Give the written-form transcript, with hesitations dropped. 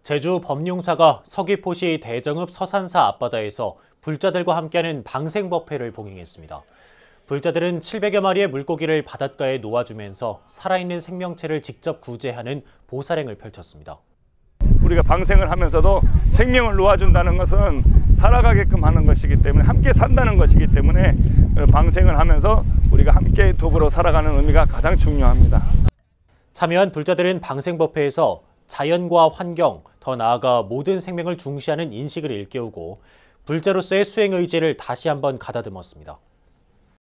제주 범용사가 서귀포시 대정읍 서산사 앞바다에서 불자들과 함께하는 방생법회를 봉행했습니다. 불자들은 700여 마리의 물고기를 바닷가에 놓아주면서 살아있는 생명체를 직접 구제하는 보살행을 펼쳤습니다. 우리가 방생을 하면서도 생명을 놓아준다는 것은 살아가게끔 하는 것이기 때문에, 함께 산다는 것이기 때문에 방생을 하면서 우리가 함께 더불어 살아가는 의미가 가장 중요합니다. 참여한 불자들은 방생법회에서 자연과 환경, 더 나아가 모든 생명을 중시하는 인식을 일깨우고 불자로서의 수행 의지를 다시 한번 가다듬었습니다.